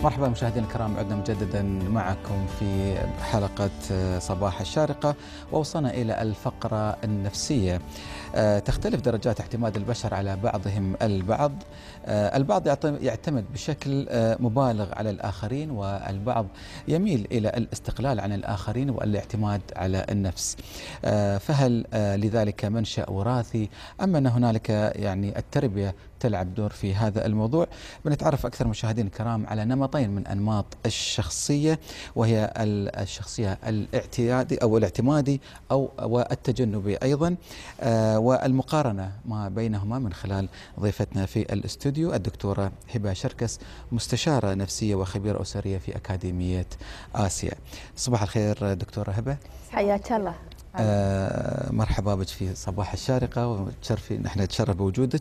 مرحبا مشاهدينا الكرام، عدنا مجددا معكم في حلقة صباح الشارقة، ووصلنا إلى الفقرة النفسية. تختلف درجات اعتماد البشر على بعضهم البعض. البعض يعتمد بشكل مبالغ على الآخرين، والبعض يميل إلى الاستقلال عن الآخرين والاعتماد على النفس. فهل لذلك منشأ وراثي أم أن هنالك التربية تلعب دور في هذا الموضوع؟ بنتعرف أكثر مشاهدين الكرام على نمطين من أنماط الشخصية، وهي الشخصية الاعتيادي أو الاعتمادي والتجنبي أيضا، والمقارنة ما بينهما من خلال ضيفتنا في الاستوديو الدكتورة هبة شركس، مستشارة نفسية وخبيرة أسرية في أكاديمية آسيا. صباح الخير دكتورة هبة. حياك الله. مرحبا بك في صباح الشارقة، وتشرفي نحن نتشرف بوجودك.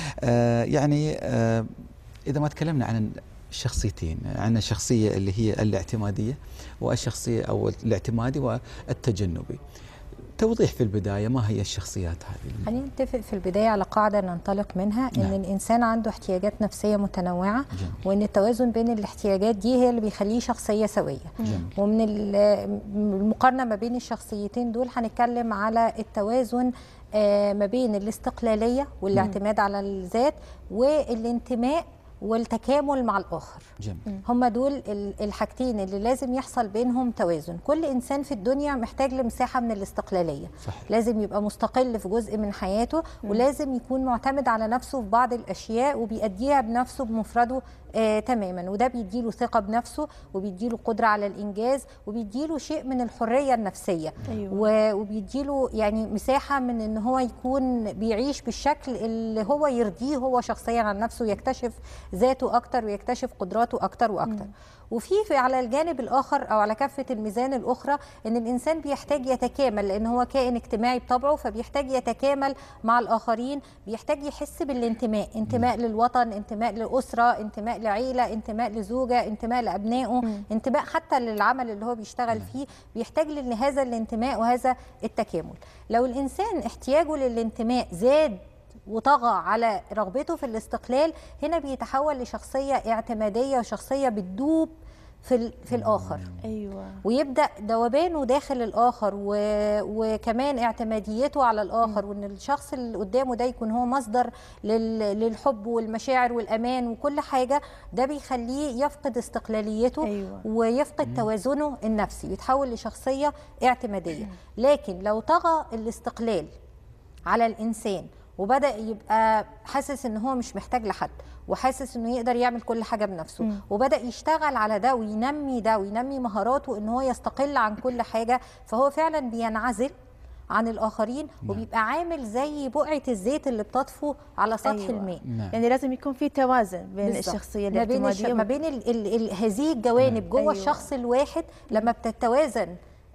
إذا ما تكلمنا عن الشخصيتين، عن الشخصية اللي هي الاعتمادية والشخصية أو الاعتمادي والتجنبي، توضيح في البداية ما هي الشخصيات هذه؟ خلينا نتفق في البداية على قاعدة ننطلق منها، إن الإنسان عنده احتياجات نفسية متنوعة. جميل. وإن التوازن بين الاحتياجات دي هي اللي بيخليه شخصية سوية. جميل. ومن المقارنة ما بين الشخصيتين دول هنتكلم على التوازن ما بين الاستقلالية والاعتماد على الذات والانتماء والتكامل مع الآخر. جميل. هم دول الحاجتين اللي لازم يحصل بينهم توازن. كل إنسان في الدنيا محتاج لمساحة من الاستقلالية. صحيح. لازم يبقى مستقل في جزء من حياته، ولازم يكون معتمد على نفسه في بعض الأشياء وبيأديها بنفسه بمفرده تماما، وده بيديله ثقة بنفسه وبيديله قدرة على الإنجاز وبيديله شيء من الحرية النفسية. أيوة. وبيديله مساحة من إن هو يكون بيعيش بالشكل اللي هو يرضيه هو شخصيا عن نفسه، ويكتشف ذاته أكتر ويكتشف قدراته أكتر وأكتر. وفي على الجانب الآخر أو على كافة الميزان الأخرى إن الإنسان بيحتاج يتكامل، لأن هو كائن اجتماعي بطبعه، فبيحتاج يتكامل مع الآخرين، بيحتاج يحس بالانتماء، انتماء للوطن، انتماء لأسرة، انتماء لعيلة، انتماء لزوجة، انتماء لأبنائه، انتماء حتى للعمل اللي هو بيشتغل فيه. بيحتاج لهذا الانتماء وهذا التكامل. لو الإنسان احتياجه للانتماء زاد وطغى على رغبته في الاستقلال، هنا بيتحول لشخصية اعتمادية وشخصية بتدوب في الآخر. أيوة. ويبدأ ذوبانه داخل الآخر وكمان اعتماديته على الآخر، وإن الشخص اللي قدامه ده يكون هو مصدر للحب والمشاعر والأمان وكل حاجة. ده بيخليه يفقد استقلاليته. أيوة. ويفقد توازنه النفسي، يتحول لشخصية اعتمادية. لكن لو طغى الاستقلال على الإنسان وبدأ يبقى حاسس ان هو مش محتاج لحد، وحاسس انه يقدر يعمل كل حاجة بنفسه، وبدأ يشتغل على ده وينمي مهاراته ان هو يستقل عن كل حاجة، فهو فعلا بينعزل عن الآخرين. وبيبقى عامل زي بقعة الزيت اللي بتطفو على سطح. أيوة. الماء. يعني لازم يكون في توازن بين الشخصية الاعتمادية ما بين هذه الجوانب جوه. أيوة. الشخص الواحد لما بتتوازن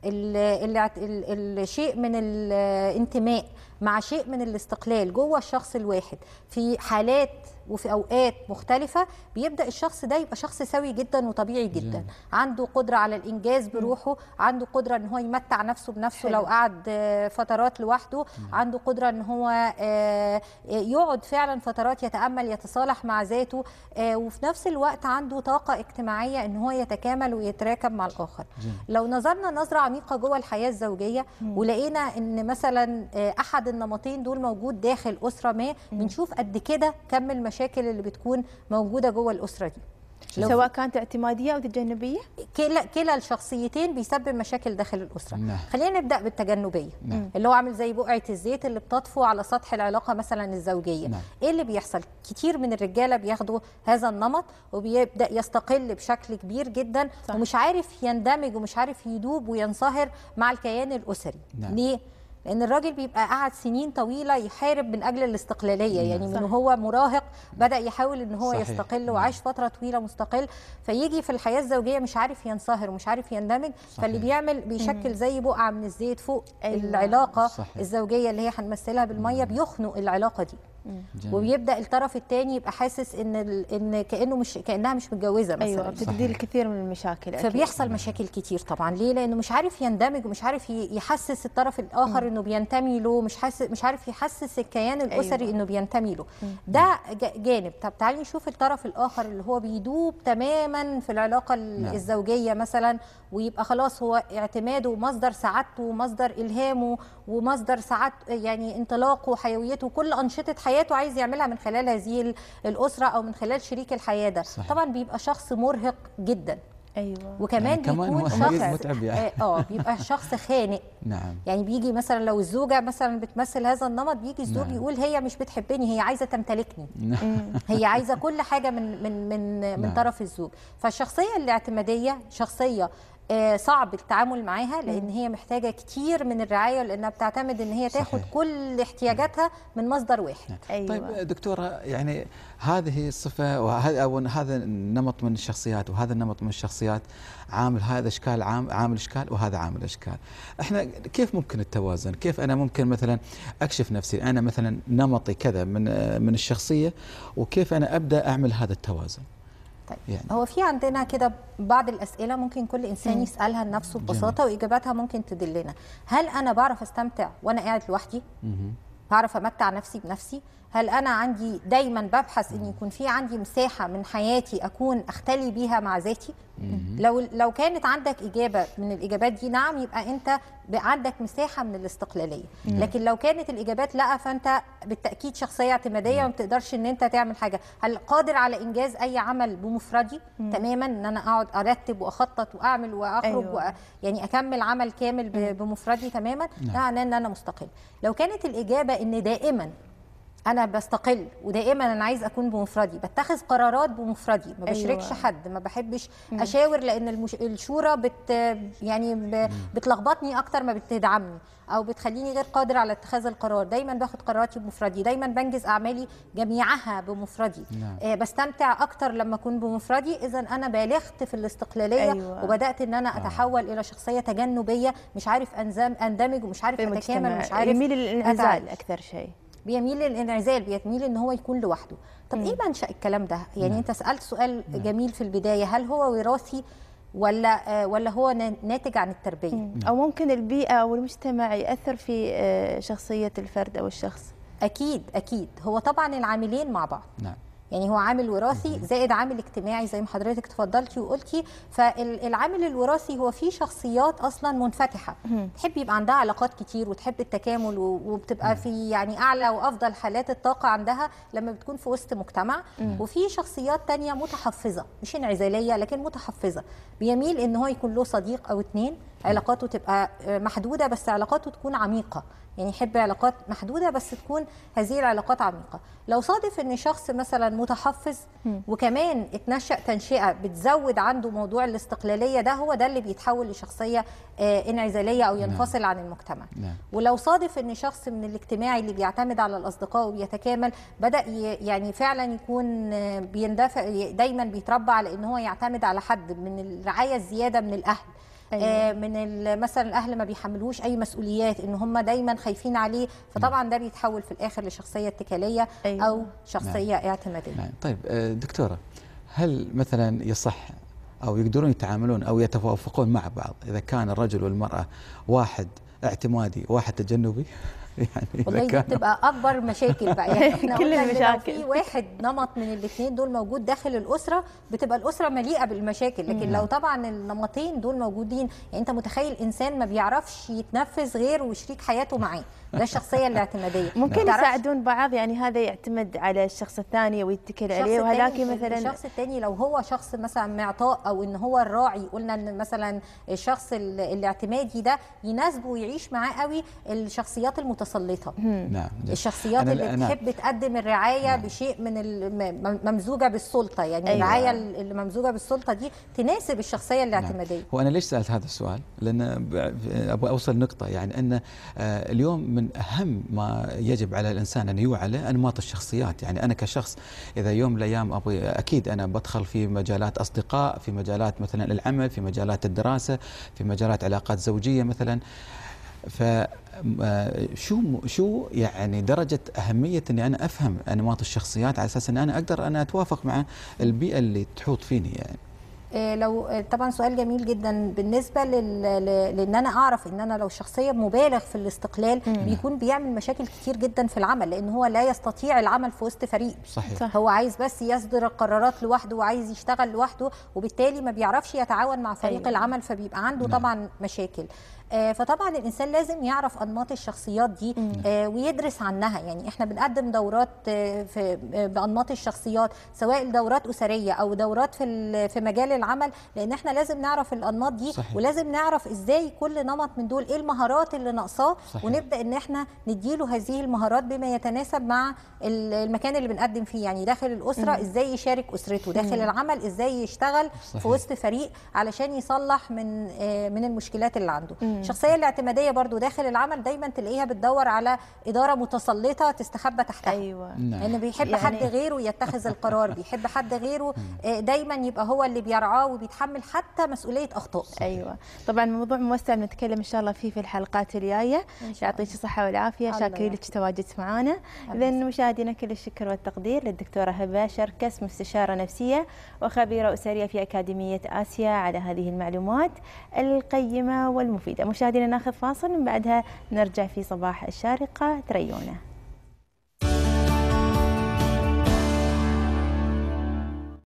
الشيء من الانتماء مع شيء من الاستقلال جوه الشخص الواحد في حالات وفي أوقات مختلفة، بيبدأ الشخص ده يبقى شخص سوي جدا وطبيعي جدا. عنده قدرة على الإنجاز بروحه، عنده قدرة ان هو يمتع نفسه بنفسه. حلو. لو قعد فترات لوحده، عنده قدرة ان هو يقعد فعلا فترات يتأمل، يتصالح مع ذاته، وفي نفس الوقت عنده طاقة اجتماعية ان هو يتكامل ويتراكب مع الآخر. لو نظرنا نظرة عميقة جوه الحياة الزوجية ولقينا ان مثلا أحد النمطين دول موجود داخل أسرة ما، بنشوف قد كده كم المشاكل اللي بتكون موجودة جوه الأسرة دي، سواء كانت اعتمادية أو تجنبية. كلا الشخصيتين بيسبب مشاكل داخل الأسرة. خلينا نبدأ بالتجنبية. اللي هو عامل زي بقعة الزيت اللي بتطفو على سطح العلاقة مثلا الزوجية. إيه اللي بيحصل؟ كتير من الرجالة بياخدوا هذا النمط وبيبدأ يستقل بشكل كبير جدا. صح. ومش عارف يندمج ومش عارف يدوب وينصهر مع الكيان الأسري. ليه؟ لأن الراجل بيبقى قعد سنين طويلة يحارب من أجل الاستقلالية. يعني من هو مراهق بدأ يحاول إن هو يستقل وعاش فترة طويلة مستقل، فيجي في الحياة الزوجية مش عارف ينصهر ومش عارف يندمج. فاللي بيشكل زي بقعة من الزيت فوق. أيوة. العلاقة. صحيح. الزوجية اللي هي هنمثلها بالمية، بيخنق العلاقة دي. وبيبدا الطرف الثاني يبقى حاسس ان كانها مش متجوزه مثلا. ايوه، بتدي الكثير من المشاكل أكيد. فبيحصل مشاكل كتير طبعا. ليه؟ لانه مش عارف يندمج ومش عارف يحسس الطرف الاخر انه بينتمي له، مش عارف يحسس الكيان الاسري انه بينتمي له. ده جانب. طب تعالي نشوف الطرف الاخر اللي هو بيدوب تماما في العلاقه الزوجيه مثلا، ويبقى خلاص هو اعتماده ومصدر سعادته ومصدر الهامه ومصدر سعادته، يعني انطلاقه وحيويته وكل انشطه حياته عايز يعملها من خلال هذه الاسره او من خلال شريك الحياه ده. صحيح. طبعا بيبقى شخص مرهق جدا. ايوه، وكمان يعني بيكون شخص متعب يعني. بيبقى شخص خانق. نعم. يعني بيجي مثلا لو الزوجه مثلا بتمثل هذا النمط، بيجي الزوج يقول هي مش بتحبني، هي عايزه تمتلكني. هي عايزه كل حاجه من طرف الزوج. فالشخصيه الاعتماديه شخصيه صعب التعامل معاها، لان هي محتاجه كتير من الرعايه، لانها بتعتمد ان هي تاخد كل احتياجاتها من مصدر واحد. أيوة. طيب دكتوره، يعني هذه الصفه او هذا النمط من الشخصيات وهذا النمط من الشخصيات عامل، هذا اشكال عامل اشكال وهذا عامل اشكال. احنا كيف ممكن التوازن؟ كيف انا ممكن مثلا اكشف نفسي انا مثلا نمطي كذا من الشخصيه، وكيف انا ابدا اعمل هذا التوازن؟ طيب يعني هو في عندنا كده بعض الأسئلة ممكن كل إنسان يسألها لنفسه ببساطة، وإجاباتها ممكن تدلنا. هل أنا بعرف أستمتع وأنا قاعد لوحدي؟ بعرف أمتع نفسي بنفسي؟ هل أنا عندي دايما ببحث إن يكون في عندي مساحة من حياتي أكون أختلي بيها مع ذاتي؟ لو كانت عندك إجابة من الإجابات دي نعم، يبقى أنت عندك مساحة من الاستقلالية. لكن لو كانت الإجابات لا، فأنت بالتأكيد شخصية اعتمادية وما بتقدرش إن أنت تعمل حاجة. هل قادر على إنجاز أي عمل بمفردي تماما، إن أنا أقعد أرتب وأخطط وأعمل وأخرج يعني أكمل عمل كامل بمفردي تماما؟ ده معناه إن أنا مستقل. لو كانت الإجابة إن دائما أنا بستقل ودائما أنا عايز أكون بمفردي، بتخذ قرارات بمفردي، ما بشاركش حد، ما بحبش أشاور، لأن الشورى بتلخبطني أكتر ما بتدعمني أو بتخليني غير قادر على اتخاذ القرار. دايما باخد قراراتي بمفردي، دايما بنجز أعمالي جميعها بمفردي. بستمتع أكتر لما أكون بمفردي. إذا أنا بالغت في الاستقلالية وبدأت إن أنا أتحول إلى شخصية تجنبية، مش عارف أندمج ومش عارف أتكامل، مش عارف يميل للانعزال أكثر شيء. بيميل للانعزال، بيميل ان هو يكون لوحده. طب ايه منشأ الكلام ده؟ يعني انت سألت سؤال جميل في البداية، هل هو وراثي ولا هو ناتج عن التربية؟ او ممكن البيئة او المجتمع يأثر في شخصية الفرد او الشخص؟ اكيد هو طبعا العاملين مع بعض. نعم. يعني هو عامل وراثي زائد عامل اجتماعي زي ما حضرتك تفضلتي وقلتي. فالعامل الوراثي هو فيه شخصيات اصلا منفتحه، تحب يبقى عندها علاقات كتير وتحب التكامل، وبتبقى في يعني اعلى وافضل حالات الطاقه عندها لما بتكون في وسط مجتمع. وفي شخصيات تانية متحفظه، مش انعزاليه لكن متحفظه، بيميل ان هو يكون له صديق او اتنين، علاقاته تبقى محدوده بس علاقاته تكون عميقه. يعني يحب علاقات محدودة بس تكون هذه العلاقات عميقة. لو صادف ان شخص مثلا متحفظ وكمان اتنشأ تنشئة بتزود عنده موضوع الاستقلالية، ده هو ده اللي بيتحول لشخصية انعزالية او ينفصل عن المجتمع. ولو صادف ان شخص من الاجتماعي اللي بيعتمد على الأصدقاء وبيتكامل، بدأ يعني فعلا يكون بيندفع، دايما بيتربى على ان هو يعتمد على حد، من الرعاية الزيادة من الأهل. من مثلا الاهل ما بيحملوش اي مسؤوليات، ان هم دايما خايفين عليه، فطبعا ده بيتحول في الاخر لشخصيه اتكاليه او شخصيه اعتماديه. طيب دكتوره، هل مثلا يصح او يقدرون يتعاملون او يتوافقون مع بعض اذا كان الرجل والمراه واحد اعتمادي وواحد تجنبي؟ يعني والله دي بتبقى اكبر مشاكل بقى. يعني احنا كل المشاكل لو في واحد نمط من الاثنين دول موجود داخل الاسره، بتبقى الاسره مليئه بالمشاكل. لكن لو طبعا النمطين دول موجودين، يعني انت متخيل انسان ما بيعرفش يتنفس غير وشريك حياته معاه، ده الشخصيه الاعتماديه. ممكن يساعدون بعض، يعني هذا يعتمد على الشخص الثاني ويتكل عليه، وهذاك مثلا الشخص الثاني لو هو شخص مثلا معطاء او ان هو الراعي، قلنا ان مثلا الشخص الاعتمادي ده يناسبه ويعيش معاه قوي الشخصيات المتسلطه. نعم. الشخصيات اللي بتحب تقدم الرعايه بشيء من ممزوجه بالسلطه، يعني الرعايه اللي ممزوجه بالسلطه دي تناسب الشخصيه الاعتماديه. هو انا ليش سالت هذا السؤال؟ لان ابغى اوصل نقطه، يعني ان اليوم من اهم ما يجب على الانسان ان يوعى له انماط الشخصيات. يعني انا كشخص اذا يوم من الايام ابغى، اكيد انا بدخل في مجالات اصدقاء، في مجالات مثلا العمل، في مجالات الدراسه، في مجالات علاقات زوجيه مثلا. شو يعني درجة أهمية أني أنا أفهم أنماط الشخصيات على أساس أن أنا أقدر أنا أتوافق مع البيئة اللي تحوط فيني يعني؟ لو طبعا سؤال جميل جدا بالنسبه لان انا اعرف ان انا لو شخصيه مبالغ في الاستقلال بيكون بيعمل مشاكل كتير جدا في العمل، لان هو لا يستطيع العمل في وسط فريق. صحيح. هو عايز بس يصدر القرارات لوحده وعايز يشتغل لوحده، وبالتالي ما بيعرفش يتعاون مع فريق العمل، فبيبقى عنده طبعا مشاكل. فطبعا الانسان لازم يعرف انماط الشخصيات دي ويدرس عنها. يعني احنا بنقدم دورات بانماط الشخصيات، سواء دورات اسريه او دورات في مجال العمل، لان احنا لازم نعرف الانماط دي. صحيح. ولازم نعرف ازاي كل نمط من دول ايه المهارات اللي ناقصاه، ونبدا ان احنا نديله هذه المهارات بما يتناسب مع المكان اللي بنقدم فيه. يعني داخل الاسره ازاي يشارك اسرته، داخل العمل ازاي يشتغل في وسط فريق علشان يصلح من المشكلات اللي عنده. الشخصيه الاعتماديه برضو داخل العمل دايما تلاقيها بتدور على اداره متسلطه تستخبى تحتها. ايوه. لانه بيحب حد غيره يتخذ القرار، بيحب حد غيره دايما يبقى هو اللي بيرعاه وبيتحمل حتى مسؤوليه اخطاء. ايوه طبعا موضوع موسع بنتكلم ان شاء الله فيه في الحلقات الجايه. يعطيك الصحه والعافيه، شاكرين لك تواجدك معنا. اذا مشاهدينا كل الشكر والتقدير للدكتوره هبه شركس، مستشاره نفسيه وخبيره اسريه في اكاديميه اسيا، على هذه المعلومات القيمه والمفيده. مشاهدينا ناخذ فاصل، من بعدها نرجع في صباح الشارقه، تريونا.